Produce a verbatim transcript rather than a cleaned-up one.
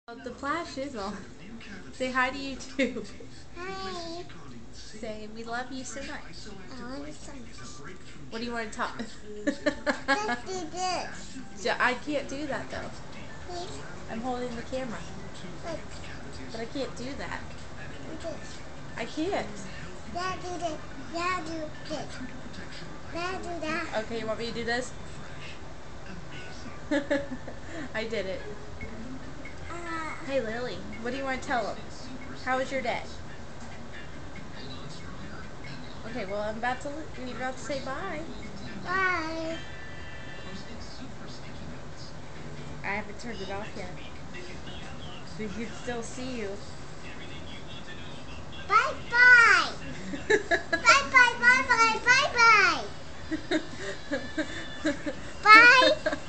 Oh, the flash is on. Say hi to YouTube. Hi. Say we love you so much. I want some. What do you want to talk? Let's do this. Yeah, I can't do that though. Please. I'm holding the camera. Look. But I can't do that. Do this. I can't. Dad, do this. Dad, do this. Dad, do that. Okay, you want me to do this? I did it. Uh, Hey Lily, what do you want to tell them? How was your day? Okay, well I'm about to. You're about to say bye. bye. I haven't turned it off yet. We can still see you. Bye bye. Bye bye bye bye bye bye. Bye.